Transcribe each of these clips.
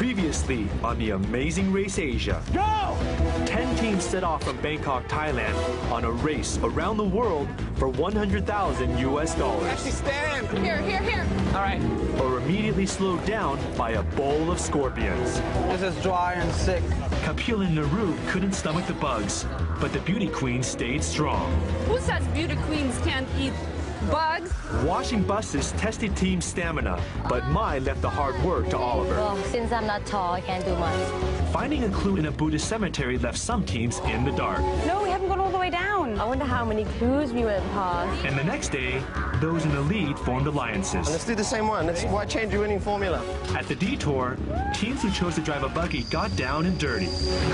Previously on the Amazing Race Asia. Go! 10 teams set off from Bangkok, Thailand on a race around the world for $100,000 US. Actually stand! Here. All right. Or immediately slowed down by a bowl of scorpions. This is dry and sick. Kapil and Naru couldn't stomach the bugs, but the beauty queen stayed strong. Who says beauty queens can't eat bugs? Washing buses tested team stamina, but Mai left the hard work to Oliver. Well, since I'm not tall, I can't do much. Finding a clue in a Buddhist cemetery left some teams in the dark. No, we haven't gone all the way down. I wonder how many clues we went past. And the next day, those in the lead formed alliances. Let's do the same one. Why change your winning formula? At the Detour, teams who chose to drive a buggy got down and dirty,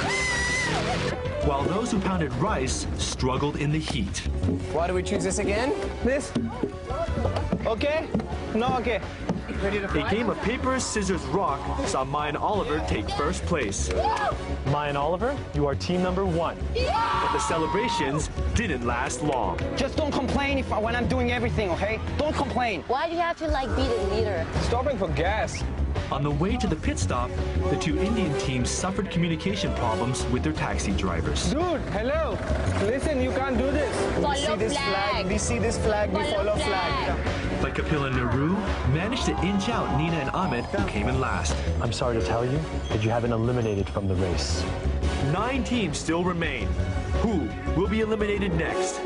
while those who pounded rice struggled in the heat. Why do we choose this again? This? Okay? No, okay. Ready to fly? A game of paper, scissors, rock saw Mai and Oliver take first place. Mai and Oliver, you are team number 1. But the celebrations didn't last long. Just don't complain when I'm doing everything, okay? Don't complain. Why do you have to be the leader? Stopping for gas. On the way to the pit stop, the two Indian teams suffered communication problems with their taxi drivers. Dude, hello. Listen, you can't do this. Follow flag. We see this flag, we follow flag. But Kapil and Naru managed to inch out Nina and Amit, who came in last. I'm sorry to tell you that you have been eliminated from the race. 9 teams still remain. Who will be eliminated next?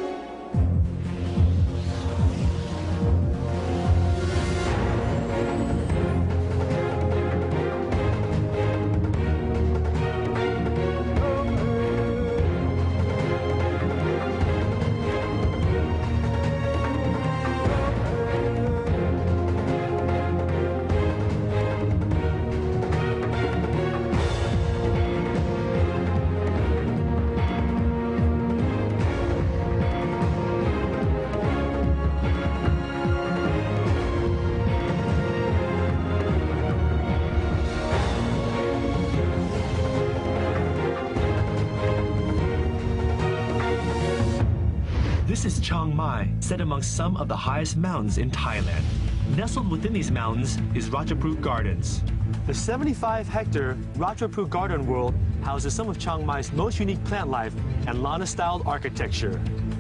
This is CHIANGMAI, set among some of the highest mountains in Thailand. Nestled within these mountains is Ratchaprut Gardens. The 75-hectare Ratchaprut Garden World houses some of Chiang Mai's most unique plant life and Lana-styled architecture.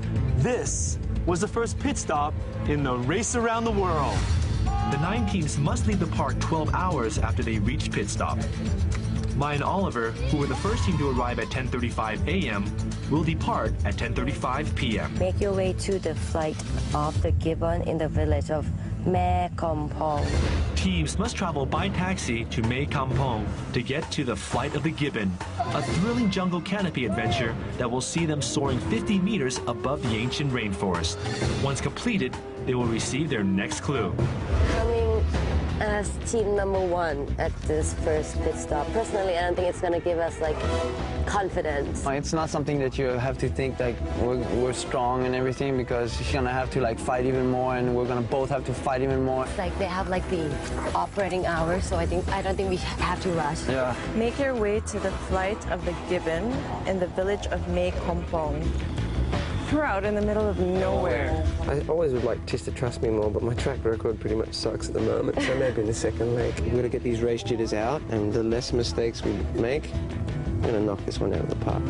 This was the first pit stop in the race around the world. The 9 teams must leave the park 12 hours after they reach pit stop. Mai and Oliver, who were the first team to arrive at 10:35 a.m., will depart at 10:35 p.m. Make your way to the flight of the gibbon in the village of Mae Kompong. Teams must travel by taxi to Mae Kampong to get to the Flight of the Gibbon, a thrilling jungle canopy adventure that will see them soaring 50 meters above the ancient rainforest. Once completed, they will receive their next clue. Coming as team number 1 at this first pit stop. Personally, I don't think it's going to give us confidence. It's not something that you have to think we're strong and everything, because you're gonna have to fight even more, and we're gonna both have to fight even more. It's they have the operating hours, so I don't think we have to rush. Yeah. Make your way to the flight of the gibbon in the village of Mae Kompong. We're out in the middle of nowhere. I always would like Tis to trust me more, but my track record pretty much sucks at the moment, so maybe in the second leg. We've got to get these race jitters out, and the less mistakes we make, we're going to knock this one out of the park.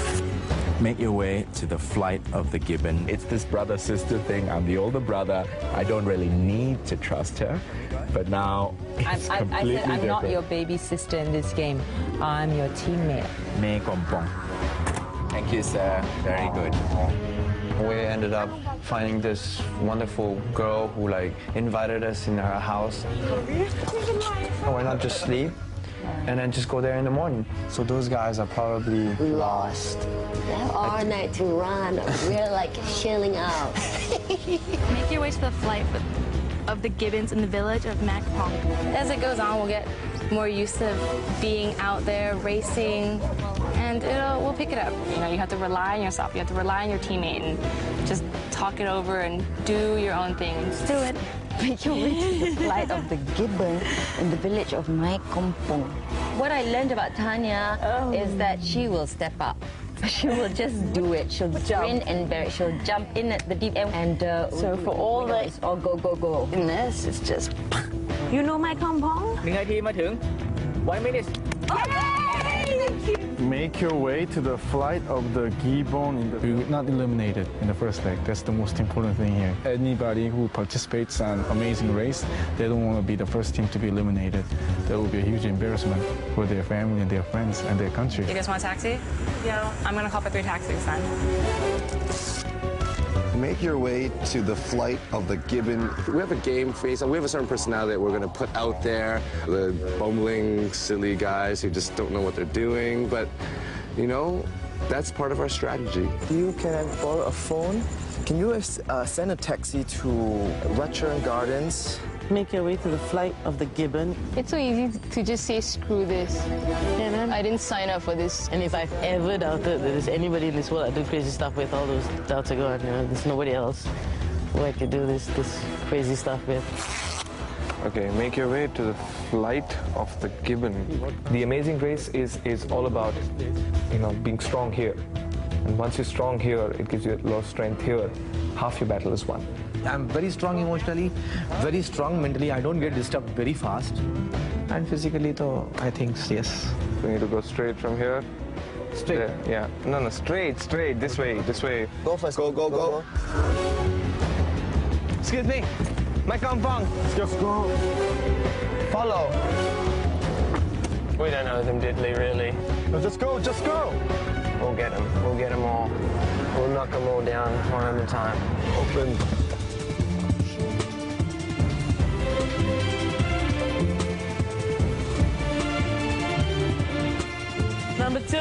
Make your way to the Flight of the Gibbon. It's this brother-sister thing. I'm the older brother. I don't really need to trust her, but now it's completely different. I'm not your baby sister in this game. I'm your teammate. Mae Kompong. Thank you, sir. Very good. We ended up finding this wonderful girl who invited us in her house. Why not just sleep and then just go there in the morning? So those guys are probably lost. They have all night to run. We're chilling out. Make your way to the flight of the gibbons in the village of Mae Kompong. As it goes on, we'll get more used to being out there racing, and we'll pick it up. You have to rely on yourself. You have to rely on your teammate and just talk it over and do your own thing. Just do it. Make your way to the flight of the gibbon in the village of Mae Kompong. What I learned about Tanya is that she will step up. She will just do it. She'll grin and bear it. She'll jump in at the deep end. And so for all the... It's all go, go, go. And this is just... You know Mae Kompong? 1 นาทีมาถึง 1 minute. Make your way to the flight of the gibbon. You're not eliminated in the first leg. That's the most important thing here. Anybody who participates in Amazing Race, they don't want to be the first team to be eliminated. That will be a huge embarrassment for their family and their friends and their country. You guys want a taxi? Yeah. I'm going to call for 3 taxis then. Make your way to the flight of the gibbon. We have a game face. We have a certain personality that we're going to put out there. The bumbling, silly guys who just don't know what they're doing. But, you know, that's part of our strategy. You can borrow a phone. Can you send a taxi to Rutland Gardens? Make your way to the flight of the gibbon. It's so easy to just say, screw this. Yeah, man. I didn't sign up for this. And if I've ever doubted that there's anybody in this world I do crazy stuff with, all those doubts are gone. You know, there's nobody else who I could do this crazy stuff with. Okay, make your way to the flight of the gibbon. The Amazing Race is all about, you know, being strong here. And once you're strong here, it gives you a lot of strength here. Half your battle is won. I'm very strong emotionally, very strong mentally. I don't get disturbed very fast. And physically, though, I think, yes. We need to go straight from here. Straight? There, yeah. No, straight. This way. Go first. Go. Excuse me. My kampong. Just go. Follow. We don't know them, did we, really? No, just go. We'll get them all. We'll knock them all down one at a time. Open. Number 2.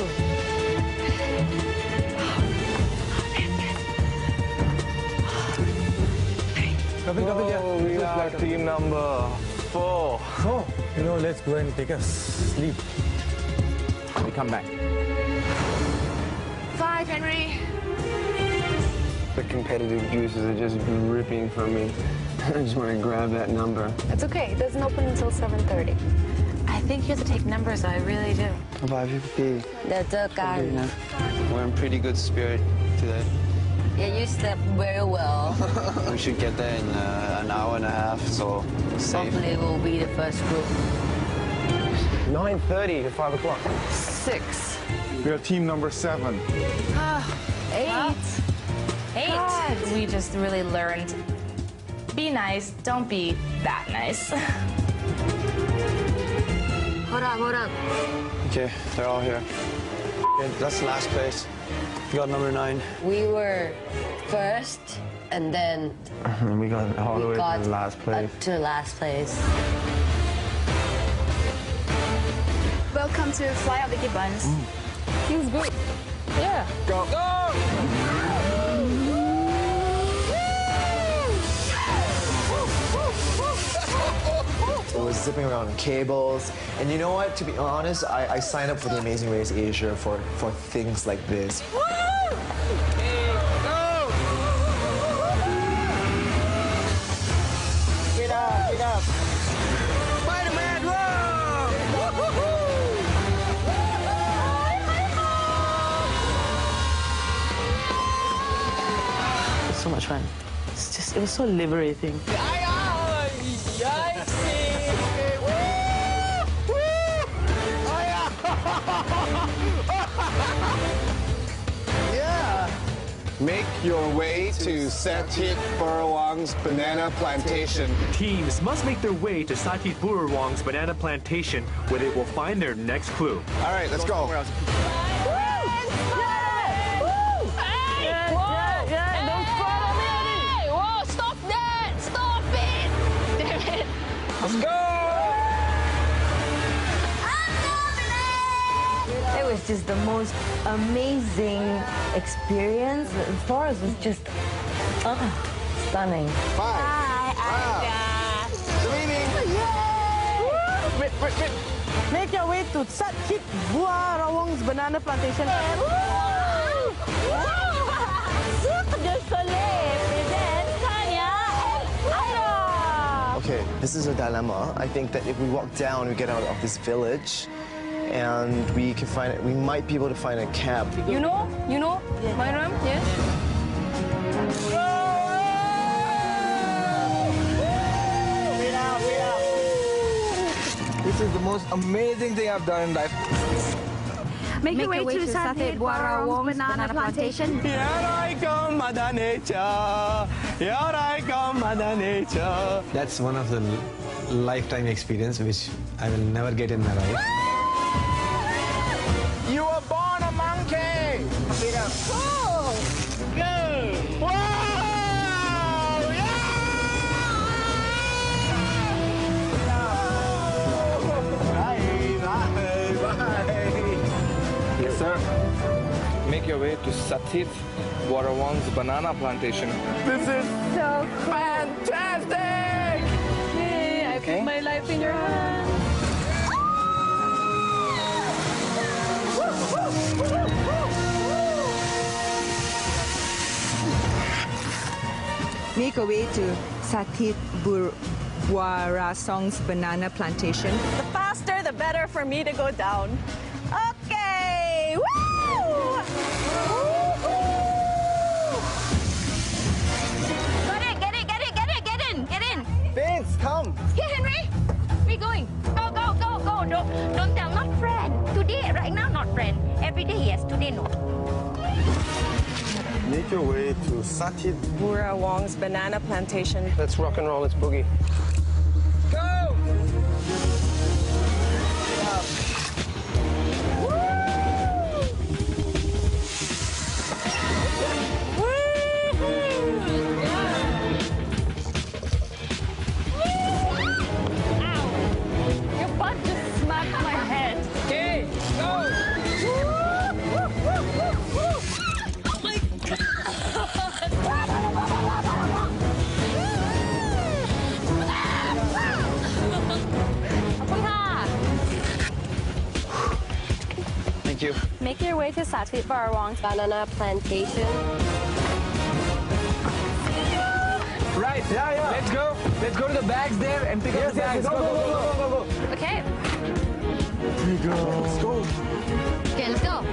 Oh, we are team number 4. So, you know, let's go and take a sleep. We come back. 5, Henry. The competitive juices are just ripping from me. I just want to grab that number. It's okay. It doesn't open until 7:30. I think you have to take numbers, I really do. 5:50. We're in pretty good spirit today. Yeah, you slept very well. We should get there in an hour and a half, so safe. Hopefully we'll be the first group. 9:30 to 5 o'clock. 6. We are team number 7. 8. 8. We just really learned. Be nice, don't be that nice. Hold up. Okay, they're all here. Okay, that's the last place. We got number 9. We were first, and then We got all the way to the last place. To last place. Welcome to Fly of the Gibbons. Feels good. Yeah. Go! It was zipping around cables. And you know what? To be honest, I signed up for the Amazing Race Asia for things like this. Get up. Spider-Man, It's so much fun. It was so liberating. Make your way to Satit Burrawang's banana plantation. Teams must make their way to Satit Burrawang's banana plantation, where they will find their next clue. All right, let's go. Stop that! Stop it! Damn it! Let's go! It was just the most amazing experience. The forest was just stunning. 5. Make your way to Satit Burrawang's banana plantation. Cirque du Soleil presents Tanya and Ira. Okay, this is a dilemma. I think that if we walk down, we get out of this village, and we might be able to find a cab. You know my room, yes? We This is the most amazing thing I've done in life. Make your way to Satay Buarawong's banana plantation. Here I come, Mother Nature. Here I come, Mother Nature. That's one of the lifetime experience which I will never get in my life. You were born a monkey. Whoa! Whoa! Yes, sir. Make your way to Satit Warawang's banana plantation. This is so fantastic! Hey, I put my life in your hands. Make your way to Satit Buarasong's banana plantation. The faster, the better for me to go down. Okay! Woo! Get in! Vince, come! Here, Henry! Where you going? Go! Don't tell, not friend. Today, right now, not friend. Every day, yes. Today, no. Make your way to Satit Buarawong's banana plantation. Let's rock and roll, let's boogie. Go! Your butt just smacked my head. Okay, go! Oh my God! Thank you. Make your way to Satit Buarawong's banana plantation. Right, yeah. Let's go. Let's go to the bags there and pick up the bags. Go. Okay. Let's go. Okay, let's go.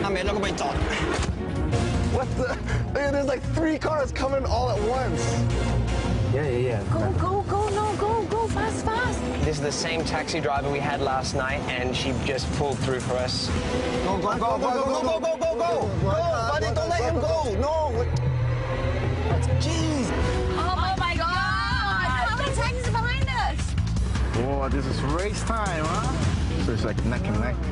What the? Look at, there's like 3 cars coming all at once. Yeah. Go, fast. This is the same taxi driver we had last night, and she just pulled through for us. Go, buddy, don't let him go. No. Jeez. Oh my God! How many taxis behind us? Oh, this is race time, huh? So it's like neck and neck.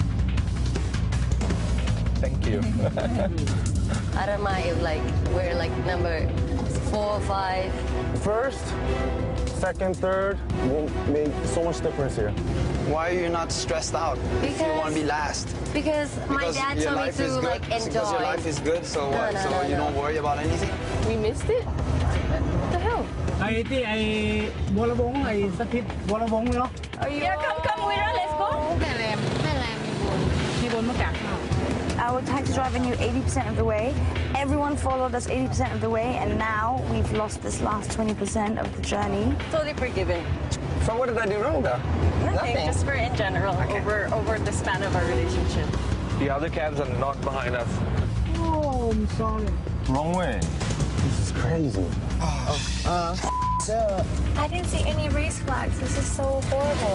Thank you. I don't mind if we're number 4 or 5. First, second, third won't make so much difference here. Why are you not stressed out? If you want to be last. Because my dad your told me life to is good. enjoy. Because your life is good, so what? So you don't worry about anything? We missed it? What the hell? Yeah, come, Wira, let's go. Our taxi driver knew 80% of the way. Everyone followed us 80% of the way, and now we've lost this last 20% of the journey. Totally forgiven. So what did I do wrong, though? Nothing. Just for in general, over the span of our relationship. The other cabs are not behind us. Oh, I'm sorry. Wrong way. This is crazy. I didn't see any race flags. This is so horrible.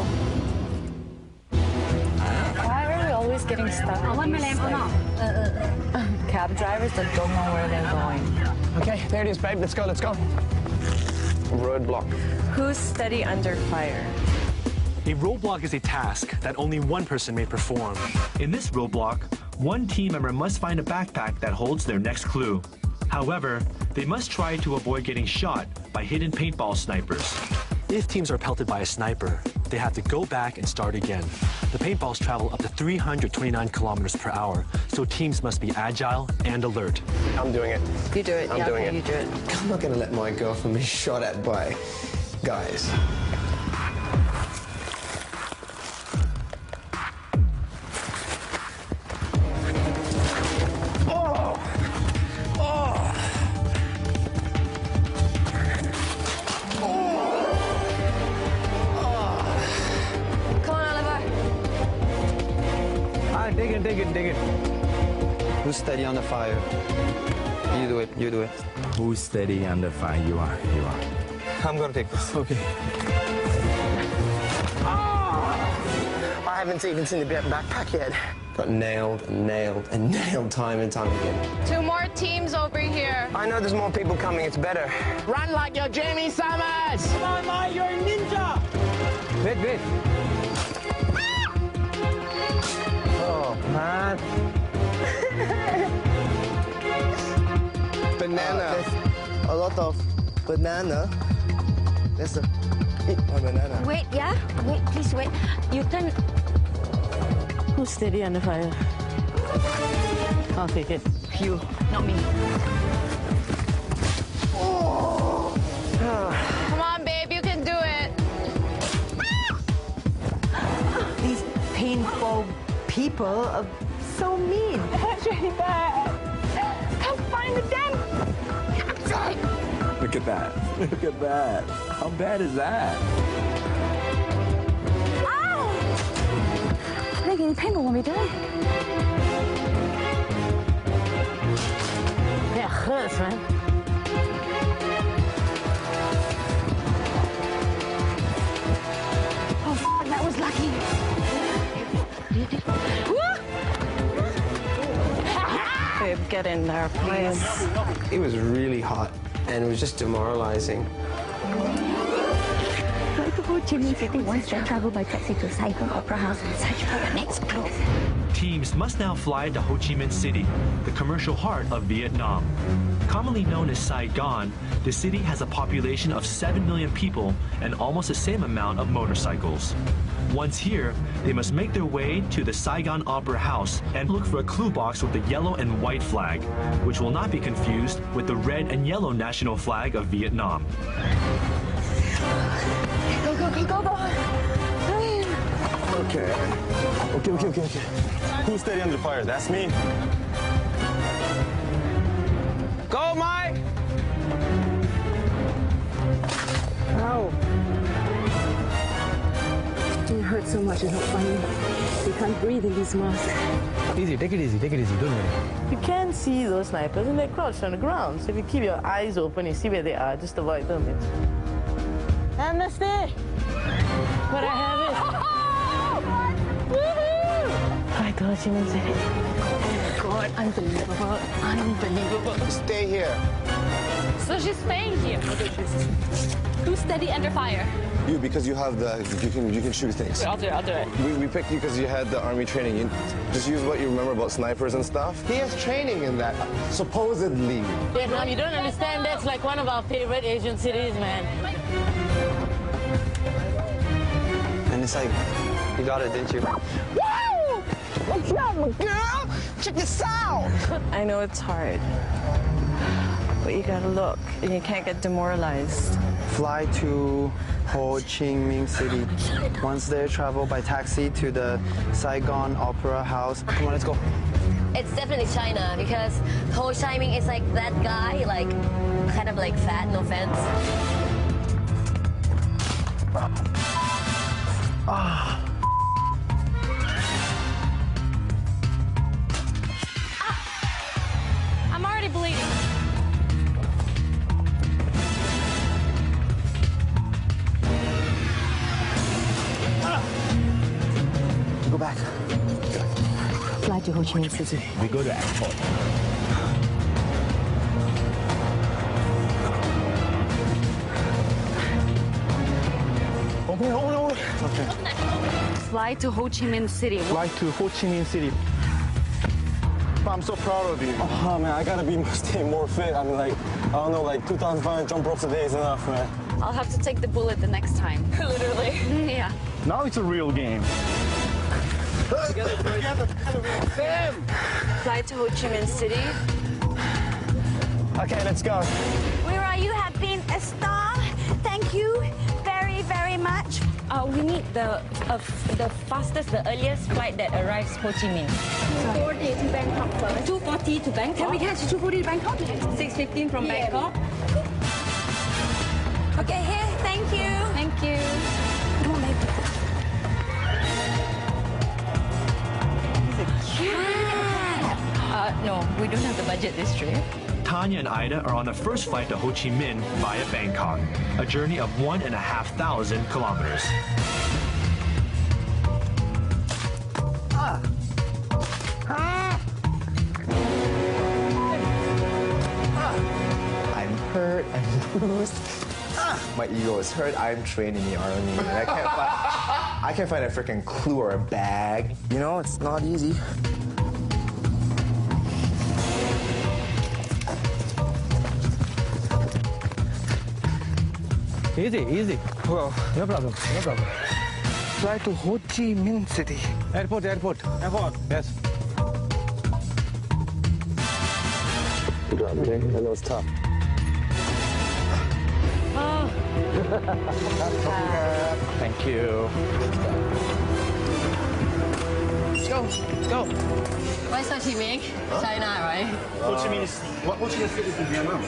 Why are we always getting stuck? Cab drivers that don't know where they're going. Okay, there it is, babe. Let's go. Roadblock. Who's steady under fire? A roadblock is a task that only one person may perform. In this roadblock, one team member must find a backpack that holds their next clue. However, they must try to avoid getting shot by hidden paintball snipers. If teams are pelted by a sniper, they have to go back and start again. The paintballs travel up to 329 kilometers per hour, so teams must be agile and alert. I'm doing it. You do it. I'm doing it. You do it. I'm not going to let my girlfriend be shot at by guys. Dig it. Who's steady on the fire? You do it. Who's steady under fire? You are. I'm gonna take this. Okay. haven't even seen the backpack yet. Got nailed and nailed and nailed time and time again. 2 more teams over here. I know there's more people coming, it's better. Run like you're Jamie Summers! Come on, Mai, you're a ninja! Wait, wait. Oh, man. Banana. There's a lot of banana. There's a banana. Wait, yeah? Wait, please wait. You turn. Who's steady under fire? I'll take it. You, not me. Come on, babe, you can do it. These paintball people are so mean. That's really bad. Come find the den. Look at that. Look at that. How bad is that? Making paintball when we do. That hurts, man. Oh, that was lucky. Babe, get in there, please. It was really hot and it was just demoralizing. Like the Ho Chi Minh City wants to travel by taxi to Saigon Opera House and search for the next clue. Teams must now fly to Ho Chi Minh City, the commercial heart of Vietnam. Commonly known as Saigon, the city has a population of 7 million people and almost the same amount of motorcycles. Once here, they must make their way to the Saigon Opera House and look for a clue box with the yellow and white flag, which will not be confused with the red and yellow national flag of Vietnam. Go, go, go, go, go. Okay. Okay. Who's steady under fire? That's me. Go, Mai! Ow. It hurts so much, it's not funny. You can't breathe in these masks. Easy, take it easy, don't worry. You can see those snipers and they're crouched on the ground. So if you keep your eyes open, you see where they are, just avoid them. Amnesty! What I have is... I told you, oh God, unbelievable, unbelievable. Stay here. So she's staying here. Who's steady under fire? You, because you have the, you can shoot things. I'll do it. We picked you because you had the army training. You just use what you remember about snipers and stuff. He has training in that, supposedly. Vietnam, you don't understand, that's like one of our favorite Asian cities, man. And it's like, you got it, didn't you? Woo! What's up, girl? Check this out! I know it's hard, but you gotta look, and you can't get demoralized. Fly to Ho Chi Minh City. Once there, travel by taxi to the Saigon Opera House. Come on, let's go. It's definitely China because Ho Chi Minh is like that guy, like kind of like fat, no offense. Ah. I'm already bleeding. Go back. Fly to Ho Chi Minh City. We go to airport. Okay. Fly to Ho Chi Minh City. Fly to Ho Chi Minh City. I'm so proud of you. Oh man, I gotta stay more fit. I mean, like, I don't know, like 2,500 jump ropes a day is enough, man. I'll have to take the bullet the next time. Literally. Yeah. Now it's a real game. Fly to Ho Chi Minh City. Okay, let's go. Where are you? Have been a star. Thank you very, very much. We need the fastest, the earliest flight that arrives Ho Chi Minh. 2:40 to Bangkok first. 2:40 to Bangkok. Can we catch 2:40 to Bangkok? 6:15 from Bangkok. Okay, here. Thank you. Thank you. Come on, babe. No, we don't have the budget this trip. Tanya and Ida are on the first flight to Ho Chi Minh via Bangkok, a journey of 1,500 kilometers. My ego is hurt. I'm trained in the army. And I can't find a freaking clue or a bag. You know, it's not easy. Easy, easy. Well, no problem, no problem. Fly to Ho Chi Minh City. Airport. Yes. Good job, man. I know it's tough. Thank you. Let's go. Where's Ho Chi Minh? China, right? Ho Chi Minh is... What Ho Chi Minh City is in Vietnam?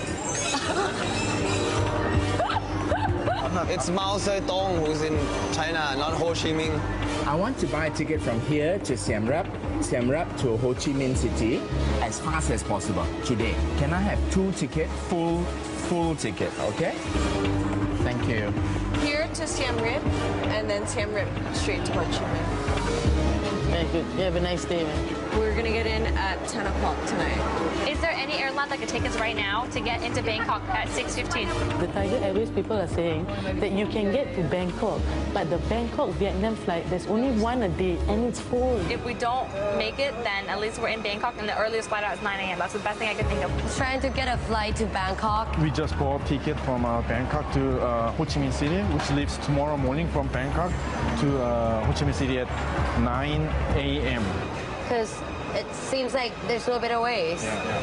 It's Mao Zedong who's in China, not Ho Chi Minh. I want to buy a ticket from here to Siem Reap to Ho Chi Minh City as fast as possible today. Can I have 2 tickets, full ticket, okay? Thank you. Here to Siem Reap, and then Siem Reap straight to Ho Chi Minh. Yeah, good. You have a nice day, man. We're gonna get in at 10 o'clock tonight. Is there any airline that could take us right now to get into Bangkok at 6:15? The Tiger Airways people are saying that you can get to Bangkok, but the Bangkok-Vietnam flight, there's only one a day, and it's full. If we don't make it, then at least we're in Bangkok, and the earliest flight out is 9 a.m. That's the best thing I could think of. Trying to get a flight to Bangkok. We just bought a ticket from Bangkok to Ho Chi Minh City, which leaves tomorrow morning from Bangkok to Ho Chi Minh City at 9 a.m. Because it seems like there's no better ways.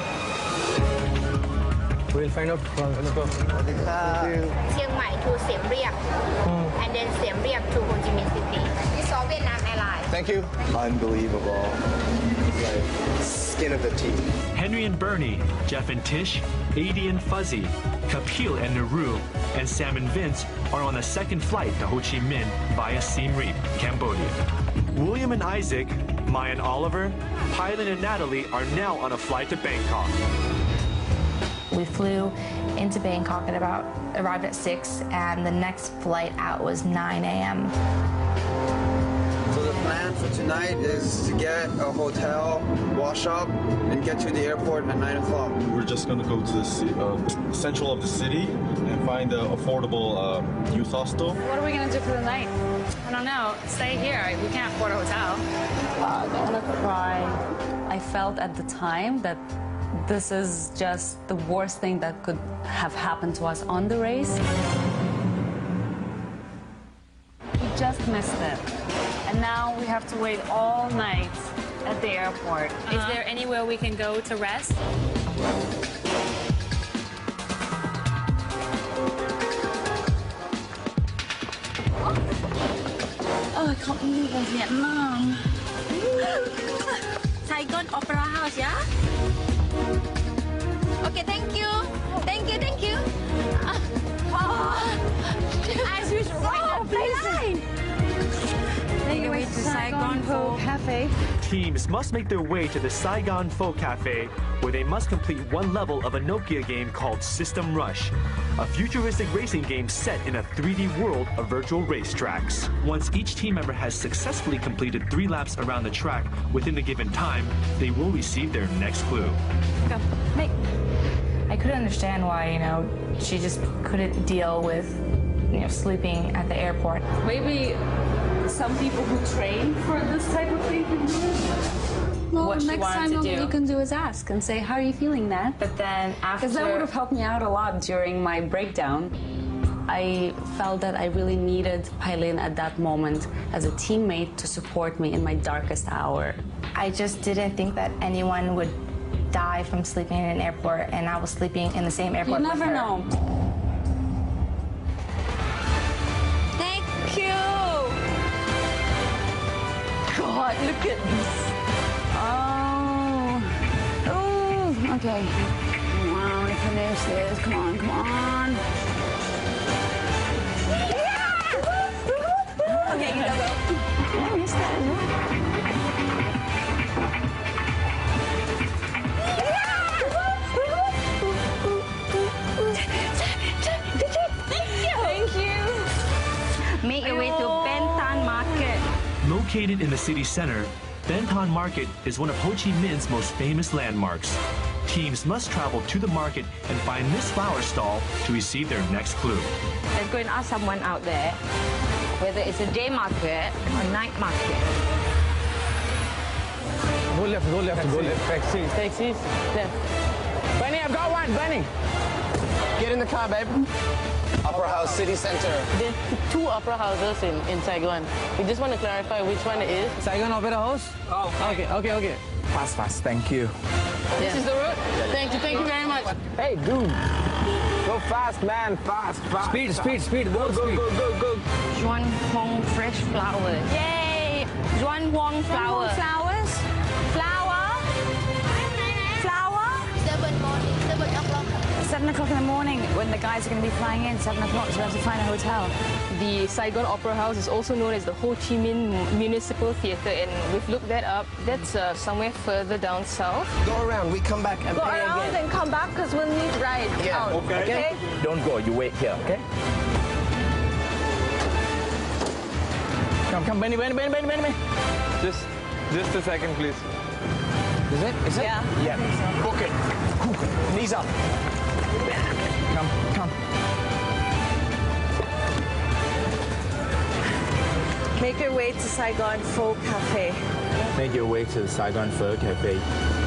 We'll find out. Let's go. CHIANGMAI to Siem Reap, and then Siem Reap to Ho Chi Minh City. It's all Vietnam Airlines. Thank you. Unbelievable. Like, skin of the teeth. Henry and Bernie, Jeff and Tish, Adi and Fuzzy, Kapil and Naru, and Sam and Vince are on the second flight to Ho Chi Minh via Siem Reap, Cambodia. William and Isaac, Maya and Oliver, Pilot and Natalie are now on a flight to Bangkok. We flew into Bangkok arrived at 6, and the next flight out was 9 a.m. So the plan for tonight is to get a hotel, wash up, and get to the airport at 9 o'clock. We're just going to go to the central of the city and find an affordable youth hostel. What are we going to do for the night? I don't know. Stay here. We can't afford a hotel. I don't want to cry. I felt at the time that this is just the worst thing that could have happened to us on the race. We just missed it. And now we have to wait all night at the airport. Is there anywhere we can go to rest? Oh, I can't believe we're in Vietnam. Saigon Opera House, yeah? Okay, thank you. Thank you. As usual, right up the line. Take away to Saigon Pho Cafe. Teams must make their way to the Saigon Pho Cafe, where they must complete one level of a Nokia game called System Rush, a futuristic racing game set in a 3D world of virtual racetracks. Once each team member has successfully completed 3 laps around the track within the given time, they will receive their next clue. Go. Hey. I couldn't understand why, she just couldn't deal with, sleeping at the airport. Maybe some people who train for this type of thing can do it. Well, What she next wanted time to all do. you can do is ask and say, how are you feeling, Nat? But then after... Because that would have helped me out a lot during my breakdown. I felt that I really needed Pailin at that moment as a teammate to support me in my darkest hour. I just didn't think that anyone would die from sleeping in an airport, and I was sleeping in the same airport You with never her. know. Thank you. God, look at this. Oh, okay. Come on, we finish this. Come on. Okay, you go. Thank you. Make your way to Bentan Market. Located in the city center, Benton Market is one of Ho Chi Minh's most famous landmarks. Teams must travel to the market and find this flower stall to receive their next clue. Let's go and ask someone out there whether it's a day market or night market. Go left, go left, go left. Taxis, taxis, left. Bunny, I've got one, Bunny. Get in the car, babe. Opera House City Center. There are two opera houses in Saigon. We just want to clarify which one it is. Saigon Opera House? Oh, Okay. Fast, thank you. This is the road? Thank you very much. Hey, dude. Go fast, man, fast. Speed. Go. Juan Huang fresh flowers. Yay! Juan Huang flower. Flowers? Flower? 7 o'clock in the morning when the guys are going to be flying in, 7 o'clock, so we have to find a hotel. The Saigon Opera House is also known as the Ho Chi Minh Municipal Theatre, and we've looked that up. That's somewhere further down south. Go around, we come back and Go pay around again. and come back because we'll need ride out. Okay. Don't go, you wait here, okay? Come, Benny. Just a second, please. Is it? Yeah. Book it. Knees up. Come. Make your way to Saigon Pho Cafe. Make your way to Saigon Pho Cafe.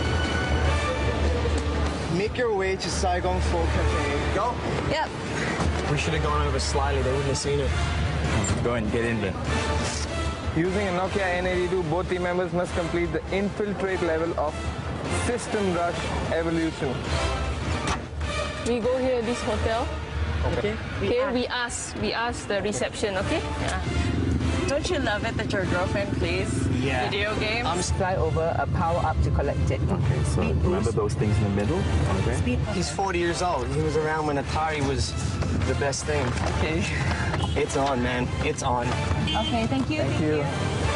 Make your way to Saigon Pho Cafe. Go. Yep. We should have gone over slightly. They wouldn't have seen it. Go and get in there. Using a Nokia N82, both team members must complete the infiltrate level of System Rush Evolution. We go here, this hotel. Okay. We ask the reception, okay? Yeah. Don't you love it that your girlfriend plays video games? Fly over a power up to collect it. Okay, so remember those things in the middle? Okay. He's 40 years old. He was around when Atari was the best thing. Okay. It's on, man. It's on. Okay, thank you. Thank you.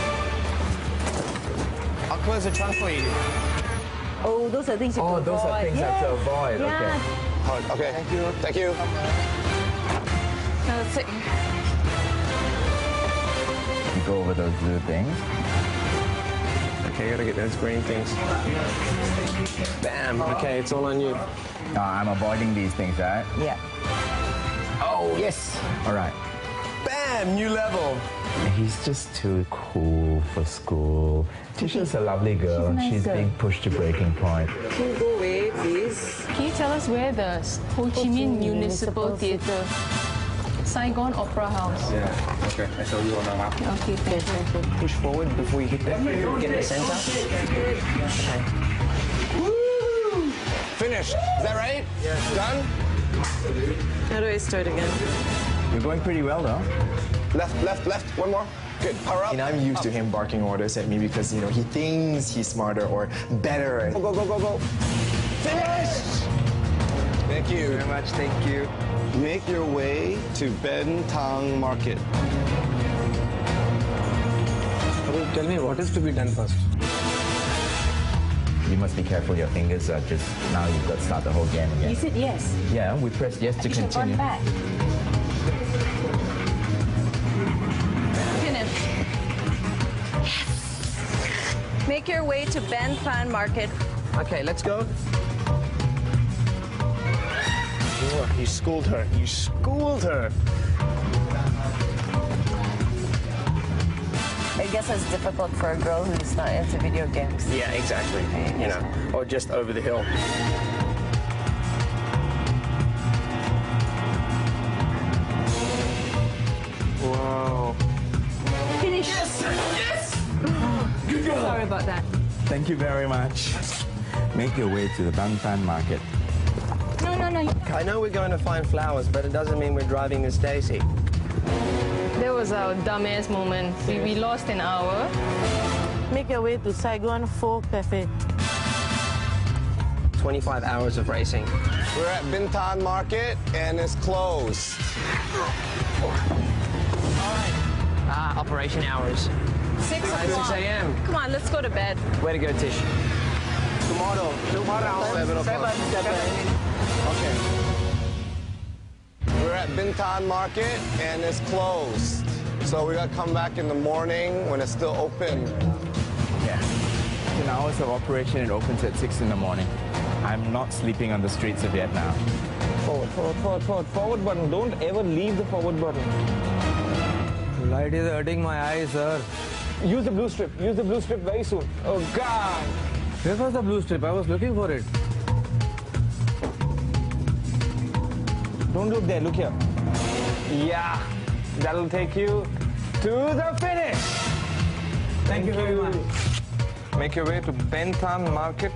I'll close the trunk for you. Oh, those are things you have to those are things I have to avoid. Okay. Okay. Thank you. That's it. You go over those blue things. Okay, I gotta get those green things. Bam. Okay, it's all on you. I'm avoiding these things, right? Yeah. Oh, yes. All right. Bam, new level. He's just too cool for school. Tisha's a lovely girl, and she's being pushed to breaking point. Can you go away, please? Can you tell us where the Ho Chi Minh Municipal Theatre, Saigon Opera House? Yeah. Okay, I saw you on the map. Okay, thank you. Push forward before you hit that. Get in the center. Okay. Woo! Finished. Is that right? Yeah. Done? How do I start again? You're going pretty well, though. Left. One more. Good. Power up. I'm used to him barking orders at me because, he thinks he's smarter or better. Go. Finished! Thank you. Very much. Thank you. Make your way to Ben Tang Market. Tell me what is to be done first. You must be careful. Your fingers are just... Now you've got to start the whole game again. You said yes. Yeah, we press yes to continue. Back. Finish. Make your way to Ben Fan Market. Okay, let's go. Oh, you schooled her. You schooled her. I guess it's difficult for a girl who's not into video games. Yeah, exactly. Or just over the hill. Whoa. Finish. Yes! Good girl. Sorry about that. Thank you very much. Make your way to the Bantan Market. No. I know we're going to find flowers, but it doesn't mean we're driving Miss Daisy. That was our dumbass moment. We lost an hour. Make your way to Saigon Pho Cafe. 25 hours of racing. We're at Bintan Market and it's closed. Operation hours. 6 6 a.m. Come on, let's go to bed. Way to go, Tish. Tomorrow. 7 o'clock. Okay. We're at Bintan Market and it's closed. So we gotta come back in the morning when it's still open. Yeah. 10 hours of operation, it opens at 6 in the morning. I'm not sleeping on the streets of Vietnam. Forward button. Don't ever leave the forward button. Light is hurting my eyes, sir. Use the blue strip. Use the blue strip very soon. Oh, God. Where was the blue strip? I was looking for it. Don't look there. Look here. Yeah. That'll take you to the finish. Thank you very much. Make your way to Bentan Market.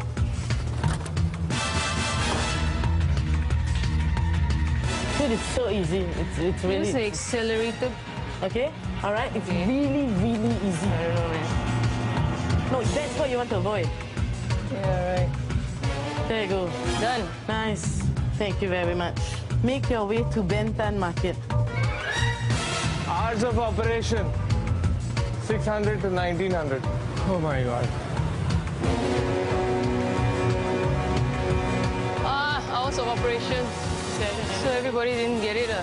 Dude, it's so easy. It's really... Just accelerated. Okay? Alright? It's really, really easy. I don't know, man. No, that's what you want to avoid. Yeah, right. There you go. Done. Nice. Thank you very much. Make your way to Bentan Market. Hours of operation. 600 to 1900. Oh my God. Hours of operation. So everybody didn't get it.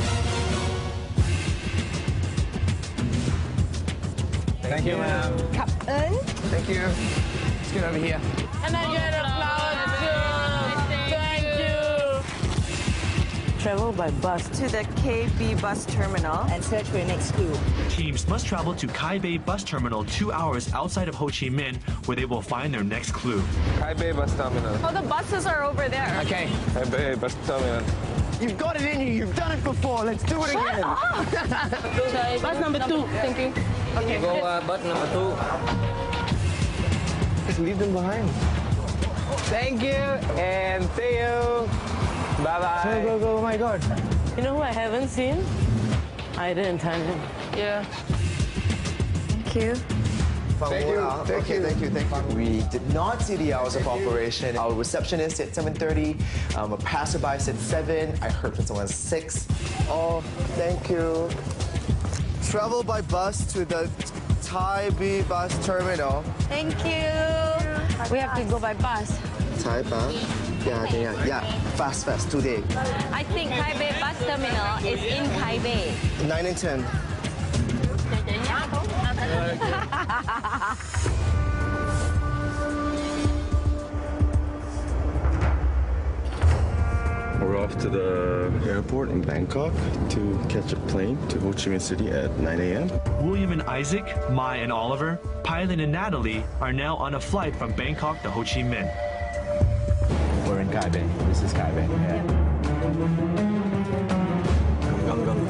Thank you, ma'am. Captain. Thank you. Let's get over here. And I get a flower too. Thank you. Travel by bus To the KB bus terminal and search for your next clue. Teams must travel to Kai Bay Bus Terminal 2 hours outside of Ho Chi Minh, where they will find their next clue. Kai Bay Bus Terminal. Oh, the buses are over there. Okay. Kai Bay Bus Terminal. You've got it in you. You've done it before. Let's do it again. Bus number 2. Thank you. Okay. Go bus number 2. Just leave them behind. Thank you and see you. Bye-bye. Go, go, go. Oh my God. You know who I haven't seen? Either in Thailand. Yeah. Thank you. Thank you. We did not see the hours of operation. Our receptionist said 7:30. A passerby said 7. I heard from someone 6. Oh, thank you. Travel by bus to the Thai B bus terminal. Thank you. We have to go by bus. Thai bus? Yeah. Fast, today. I think Kai Bay Bus Terminal is in Kai Bay. 9 and 10. We're off to the airport in Bangkok to catch a plane to Ho Chi Minh City at 9 a.m. William and Isaac, Mai and Oliver, Pilot and Natalie are now on a flight from Bangkok to Ho Chi Minh. We're in Kai Bay. This is Kai Bay. Yeah. Go.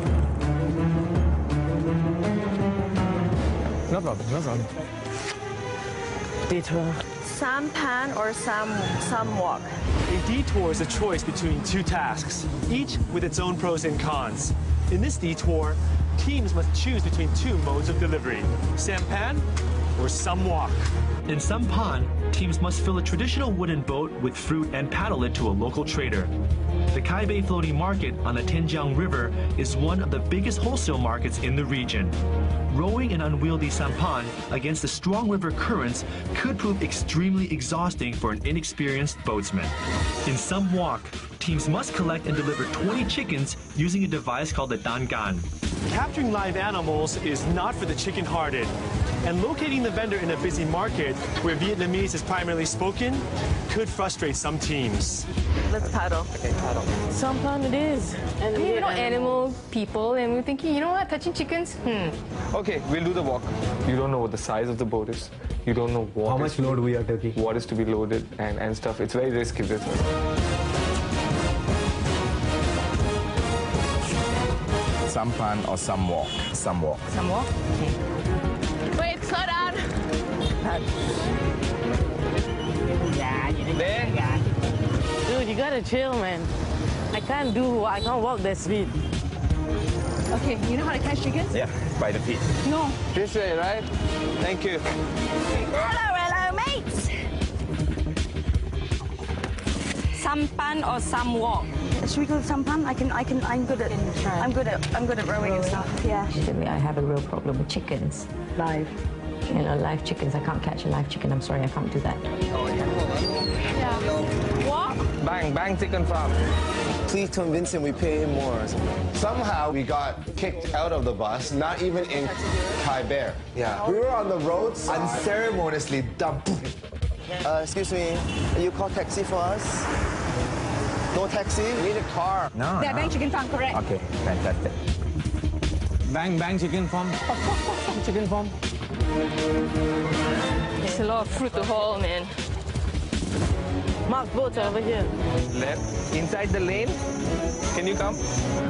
No problem. Detour. Sampan or some walk. A detour is a choice between two tasks, each with its own pros and cons. In this detour, teams must choose between two modes of delivery, sampan or some walk. In Sampan, teams must fill a traditional wooden boat with fruit and paddle it to a local trader. The Kai Bay floating market on the Tianjiang River is one of the biggest wholesale markets in the region. Rowing an unwieldy sampan against the strong river currents could prove extremely exhausting for an inexperienced boatsman. In some walk, teams must collect and deliver 20 chickens using a device called the dangan. Capturing live animals is not for the chicken-hearted, and locating the vendor in a busy market where Vietnamese is primarily spoken could frustrate some teams. Let's paddle. Okay, paddle. Sampan it is. And We're not animal people, and we're thinking, you know what, touching chickens? Okay, we'll do the walk. You don't know what the size of the boat is. You don't know what How much load we are taking. What is to be loaded and stuff. It's very risky, this one. Sampan or some walk? Some walk. Some walk? Okay. Wait, slow down. There. Dude, you gotta chill, man. I can't walk that speed. Okay, you know how to catch chickens? Yeah, by the feet. No. This way, right? Thank you. Hello, mates. Sampan or some walk? Should we go sampan? I'm good at rowing and stuff. Yeah. Actually, I have a real problem with chickens. Live. You know, live chickens. I can't catch a live chicken. I'm sorry, I can't do that. Yeah. What? Bang chicken farm. Please convince him we pay him more. Somehow we got kicked out of the bus, not even in Kai Bay. Yeah. We were on the road, unceremoniously dumped. Excuse me, you call taxi for us? No taxi? We need a car. No. That bang chicken farm, correct? Okay, fantastic. Bang chicken farm. Chicken farm. It's a lot of fruit to haul, man. Mark's boats are over here. Left, inside the lane. Can you come?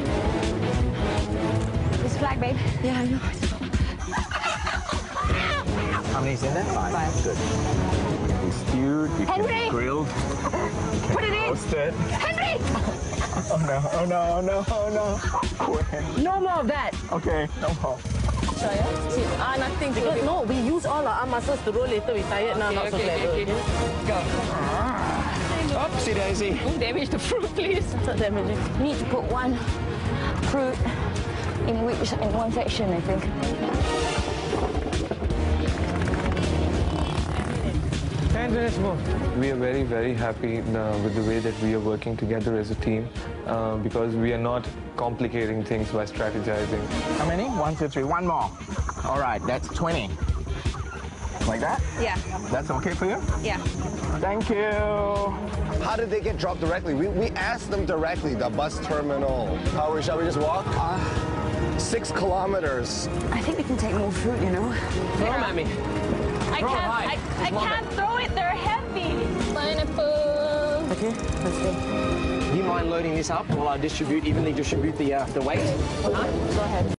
This flag, babe. Yeah, I know. How many is in there? Five. Good. It's stewed, you Henry! can grilled. Put it in! Roasted. Henry! Oh no, oh no, oh no, oh no. No more of that. Okay, no more. Nothing. Because no, we use all our arm muscles to roll later. We're tired now, not so clever. Okay. Go. Oopsie daisy. Don't damage the fruit, please. Not damaging. Need to put one fruit in one section, I think. 10 minutes more. We are very, very happy with the way that we are working together as a team because we are not complicating things by strategizing. How many? 1, 2, 3. One more. All right, that's 20. Like that? Yeah. That's okay for you? Yeah. Thank you. How did they get dropped directly? We asked them directly, the bus terminal. Shall we just walk? 6 kilometers. I think we can take more fruit, you know. Throw them at me. I can't throw it. They're heavy. Pineapple. Okay, let's go. Do you mind loading this up while I evenly distribute the weight? Go ahead.